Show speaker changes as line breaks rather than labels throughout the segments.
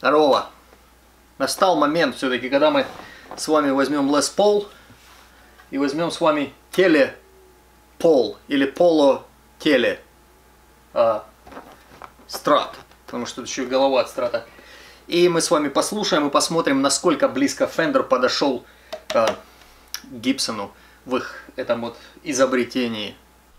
Здорово! Настал момент все-таки, когда мы с вами возьмем Les Paul и возьмем с вами теле Paul или Polo теле Strat, потому что это еще и голова от Страта. И мы с вами послушаем и посмотрим, насколько близко Fender подошел к Гибсону в их этом вот изобретении.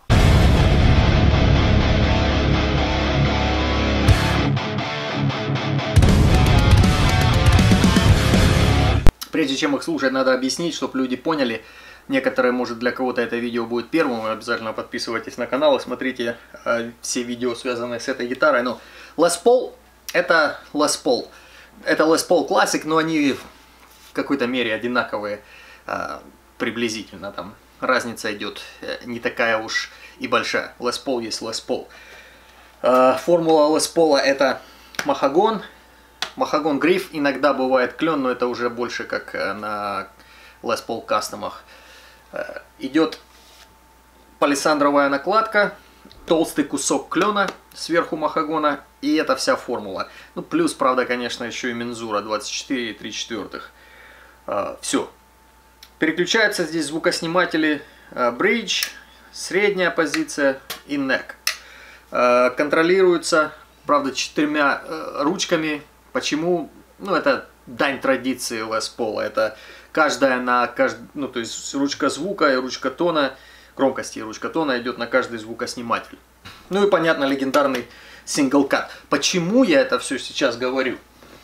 Прежде чем их слушать, надо объяснить, чтобы люди поняли. Некоторые, может, для кого-то это видео будет первым. Обязательно подписывайтесь на канал и смотрите все видео, связанные с этой гитарой. Но Les Paul это Les Paul. Это Les Paul Classic, но они в какой-то мере одинаковые приблизительно. Там разница идет не такая уж и большая. Les Paul есть Les Paul. Формула Les Paul это махагон. Махагон гриф, иногда бывает клен, но это уже больше как на Les Paul кастомах. Идет палисандровая накладка, толстый кусок клена сверху махагона, и это вся формула. Ну, плюс, правда, конечно, еще и мензура 24 и 3/4. Все. Переключаются здесь звукосниматели bridge, средняя позиция и neck. Контролируются, правда, 4 ручками. Почему? Ну, это дань традиции Les Paul. Это каждая на ну, то есть ручка звука и ручка тона, громкости и ручка тона идет на каждый звукосниматель. Ну и, понятно, легендарный single cut. Почему я это все сейчас говорю?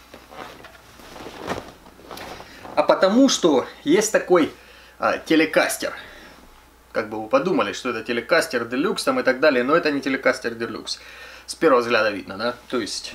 А потому что есть такой телекастер. Как бы вы подумали, что это телекастер Deluxe там и так далее, но это не телекастер Deluxe. С первого взгляда видно, да? То есть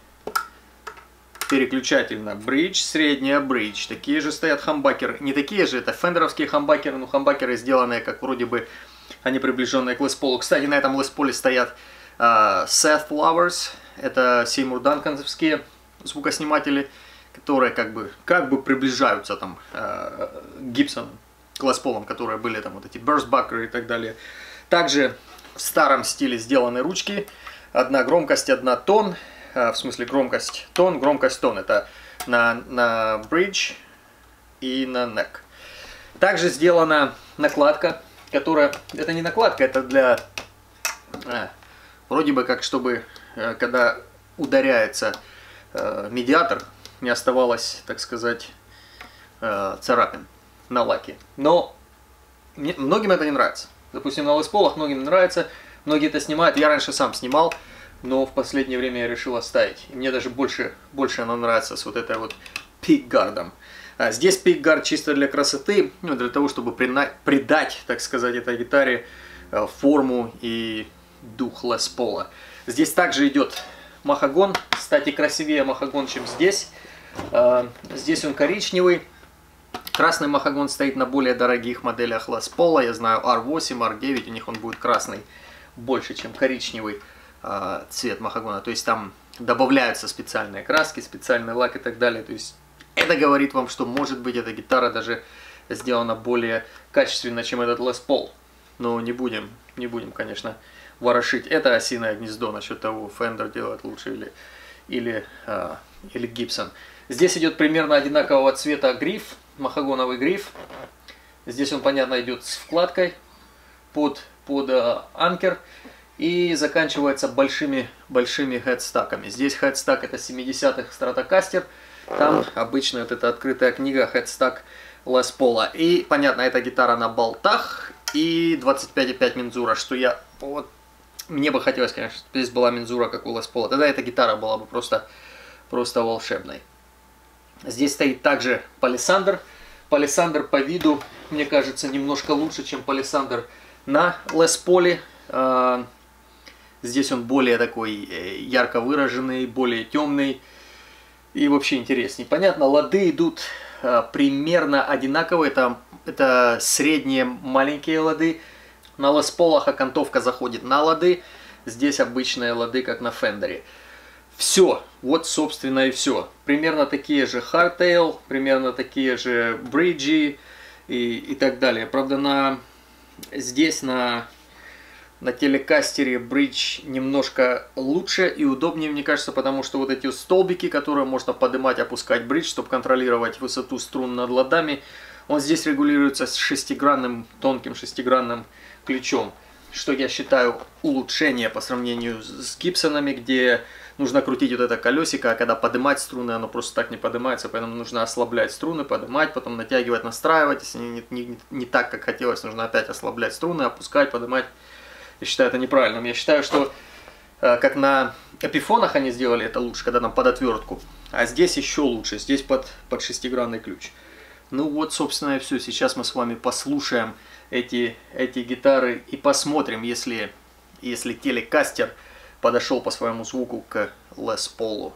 переключатель на бридж, средняя бридж. Такие же стоят хамбакеры. Не такие же, это фендеровские хамбакеры, но хамбакеры сделанные, как вроде бы они приближенные к Les Paul. Кстати, на этом Les Paul стоят Seth Lovers. Это Сеймур Данкансовские звукосниматели, которые как бы приближаются там к Гибсону, к Les Paul, которые были там вот эти Burstbucker и так далее. Также в старом стиле сделаны ручки. Одна громкость, одна тон. В смысле громкость тон. Это на bridge и на neck. Также сделана накладка, которая... Это не накладка, это для... вроде бы как, чтобы когда ударяется медиатор, не оставалось, так сказать, царапин на лаке. Но многим это не нравится. Допустим, на Les Paul многим нравится, многие это снимают. Я раньше сам снимал, но в последнее время я решил оставить. И мне даже больше она нравится с вот этой вот пикгардом. Здесь пикгард чисто для красоты, ну, для того, чтобы придать, так сказать, этой гитаре форму и дух Les Paul. Здесь также идет махагон. Кстати, красивее махагон, чем здесь. Здесь он коричневый. Красный махагон стоит на более дорогих моделях Les Paul. Я знаю R8, R9, у них он будет красный больше, чем коричневый цвет махагона. То есть там добавляются специальные краски, специальный лак и так далее. То есть это говорит вам, что может быть эта гитара даже сделана более качественно, чем этот Les Paul. Но не будем, конечно, ворошить это осиное гнездо насчет того, Fender делает лучше или Gibson. Здесь идет примерно одинакового цвета гриф, махагоновый гриф. Здесь он, понятно, идет с вкладкой под анкер. И заканчивается большими хедстаками. Здесь хедстак это 70-х Stratocaster. Там обычно вот эта открытая книга хедстак Les Paul. И понятно, эта гитара на болтах и 25,5 мензура, что вот мне бы хотелось, конечно, чтобы здесь была мензура, как у Les Paul. Тогда эта гитара была бы просто волшебной. Здесь стоит также палисандр. Палисандр по виду, мне кажется, немножко лучше, чем палисандр на Les Paul. Здесь он более такой ярко выраженный, более темный и вообще интереснее. Понятно, лады идут примерно одинаковые. Это средние маленькие лады. На Les Paul окантовка заходит на лады. Здесь обычные лады, как на Фендере. Все. Вот, собственно, и все. Примерно такие же hardtail, примерно такие же бриджи и так далее. Правда, здесь на На телекастере бридж немножко лучше и удобнее, мне кажется, потому что вот эти столбики, которые можно поднимать, опускать бридж, чтобы контролировать высоту струн над ладами, он здесь регулируется с шестигранным, тонким шестигранным ключом, что я считаю улучшение по сравнению с Гибсонами, где нужно крутить вот это колесико, а когда поднимать струны, оно просто так не поднимается, поэтому нужно ослаблять струны, поднимать, потом натягивать, настраивать, если не так, как хотелось, нужно опять ослаблять струны, опускать, поднимать. Я считаю это неправильным. Я считаю, что как на эпифонах они сделали это лучше, когда нам под отвертку, а здесь еще лучше, здесь под шестигранный ключ. Ну вот, собственно, и все. Сейчас мы с вами послушаем эти гитары и посмотрим, если телекастер подошел по своему звуку к Лес Полу.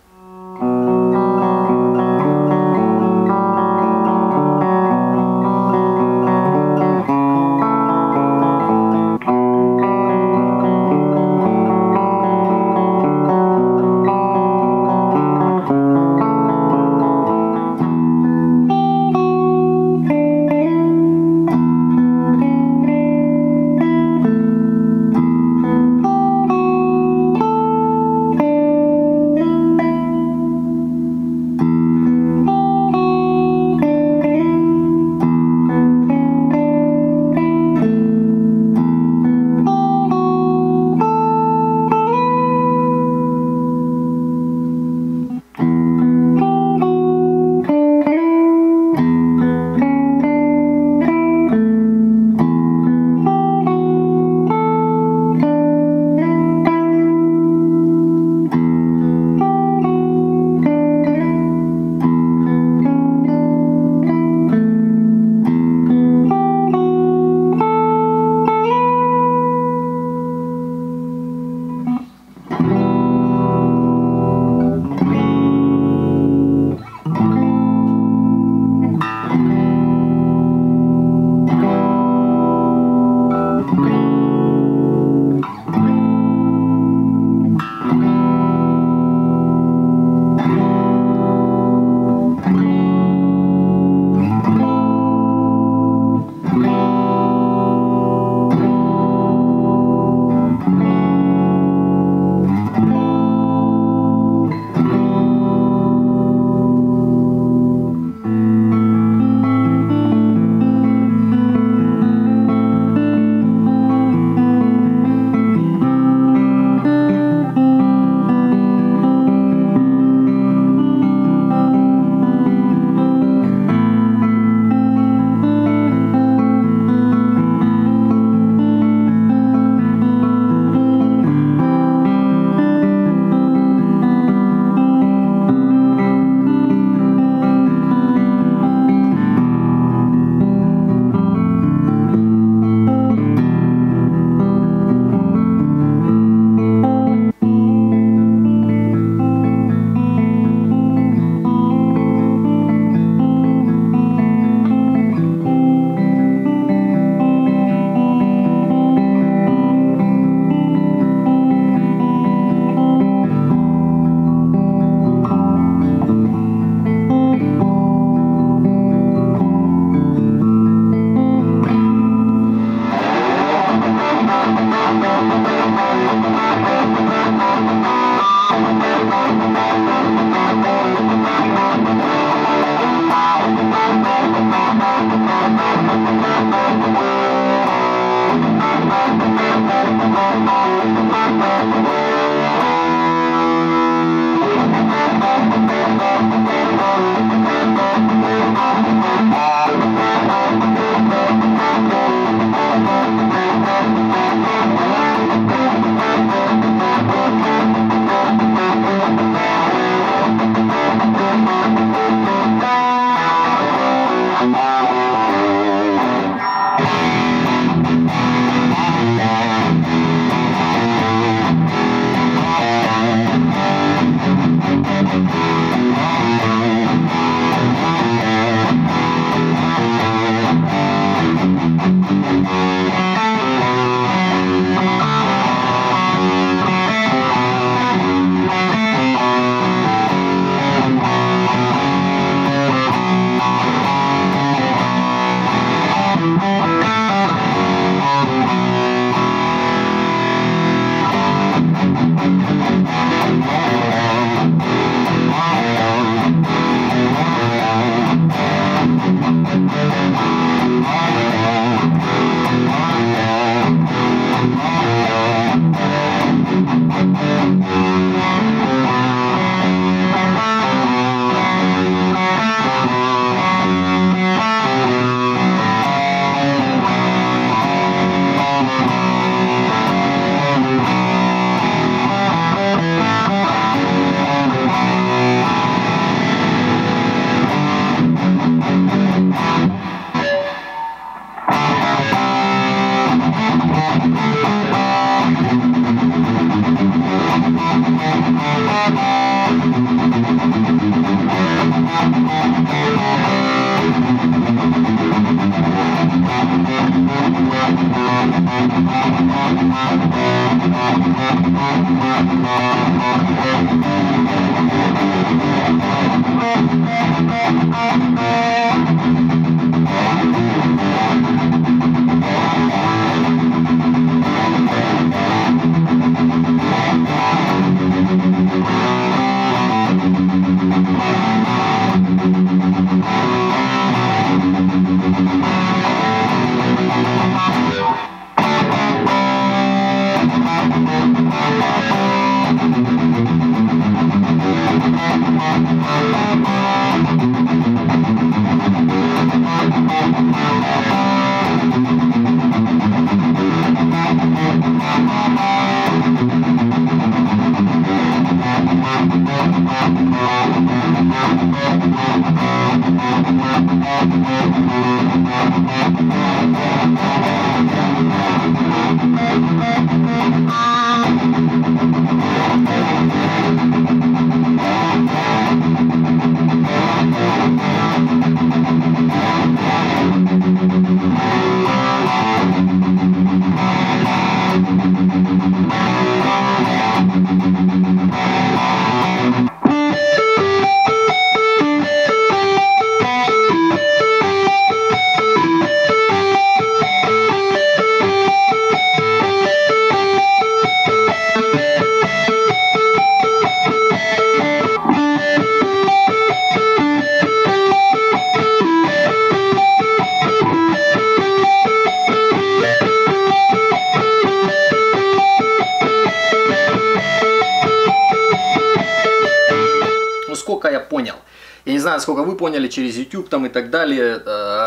Сколько я понял. Я не знаю, сколько вы поняли через YouTube там и так далее,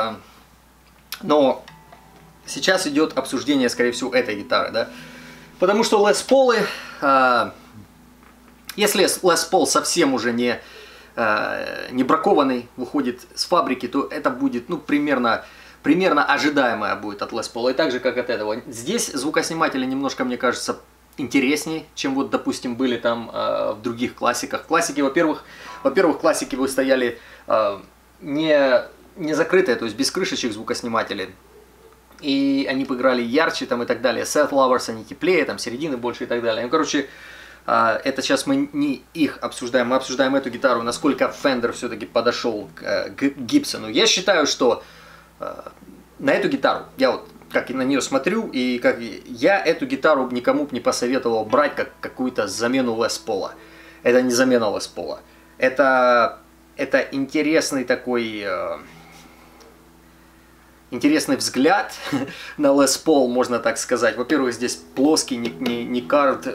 но сейчас идет обсуждение, скорее всего, этой гитары, да. Потому что Les Paul'ы, если Les Paul совсем уже не бракованный, выходит с фабрики, то это будет, ну, примерно ожидаемое будет от Les Paul, и так же, как от этого. Здесь звукосниматели немножко, мне кажется, интереснее, чем вот, допустим, были там в других классиках. Классики, во-первых, классики вы стояли не закрытые, то есть без крышечек звукосниматели. И они бы играли ярче там и так далее. Set Lovers они теплее, там середины больше и так далее. Ну, короче, это сейчас мы не их обсуждаем, мы обсуждаем эту гитару, насколько Fender все-таки подошел к Гибсону. Я считаю, что на эту гитару, я вот как и на нее смотрю, и как я эту гитару никому не посоветовал брать как какую-то замену Les Paul'а. Это не замена Les Paul'а. Это интересный такой... интересный взгляд на Les Paul, можно так сказать. Во-первых, здесь плоский, не кард,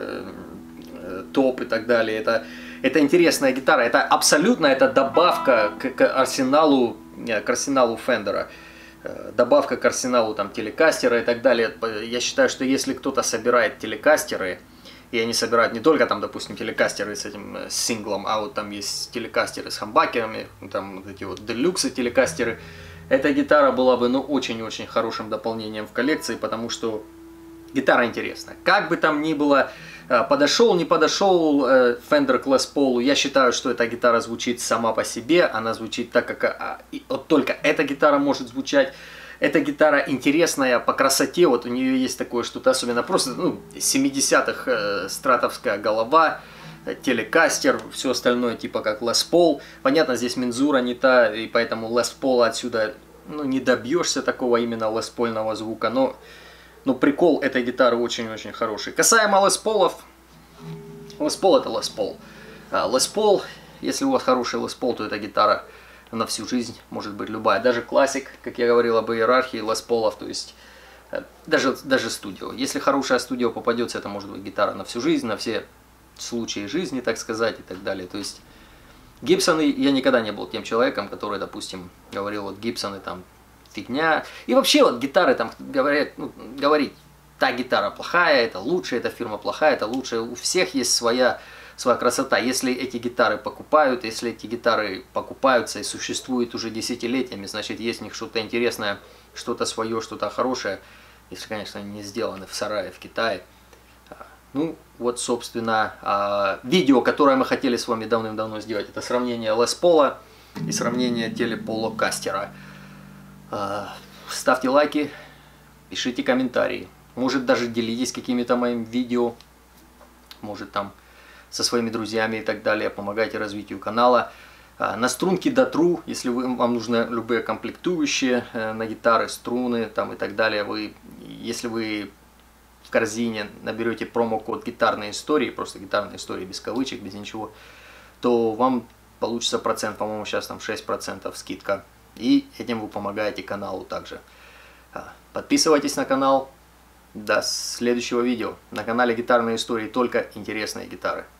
топ и так далее. Это интересная гитара. Это абсолютно это добавка к арсеналу Fender. Добавка к арсеналу там телекастера и так далее. Я считаю, что если кто-то собирает телекастеры, и они собирают не только там, допустим, телекастеры с этим синглом, а вот там есть телекастеры с хамбакерами, там вот эти вот делюксы телекастеры, эта гитара была бы, ну, очень-очень хорошим дополнением в коллекции, потому что гитара интересная. Как бы там ни было, подошел, не подошел Fender к Les Paul'у, я считаю, что эта гитара звучит сама по себе, она звучит так, как вот только эта гитара может звучать. Эта гитара интересная по красоте, вот у нее есть такое что-то, особенно просто, ну, 70-х стратовская голова, телекастер, все остальное типа как Les Paul. Понятно, здесь мензура не та, и поэтому Les Paul отсюда, ну, не добьешься такого именно Les Paul'ного звука, но прикол этой гитары очень-очень хороший. Касаемо Les Paul'ов, Les Paul это Les Paul. Les Paul, если у вас хороший Les Paul, то эта гитара на всю жизнь может быть любая. Даже классик, как я говорил об иерархии Les Paul'ов, то есть даже студио. Если хорошая студио попадется, это может быть гитара на всю жизнь, на все случаи жизни, так сказать, и так далее. То есть Гибсоны, я никогда не был тем человеком, который, допустим, говорил, вот Гибсоны там фигня. И вообще вот гитары там говорят, ну, говорить, та гитара плохая, это лучше, эта фирма плохая, это лучше. У всех есть своя красота. Если эти гитары покупают, если эти гитары покупаются и существуют уже десятилетиями, значит, есть в них что-то интересное, что-то свое, что-то хорошее. Если, конечно, они не сделаны в сарае в Китае. Ну, вот, собственно, видео, которое мы хотели с вами давным-давно сделать, это сравнение Les Paul'а и сравнение телеполокастера. Ставьте лайки, пишите комментарии. Может, даже делитесь какими-то моими видео. Может, там со своими друзьями и так далее. Помогайте развитию канала. На струнки Datru, если вам нужны любые комплектующие на гитары, струны там и так далее, если вы в корзине наберете промокод «Гитарные истории», просто «Гитарные истории» без кавычек, без ничего, то вам получится процент, по-моему, сейчас там 6% скидка. И этим вы помогаете каналу также. Подписывайтесь на канал. До следующего видео. На канале «Гитарные истории» только интересные гитары.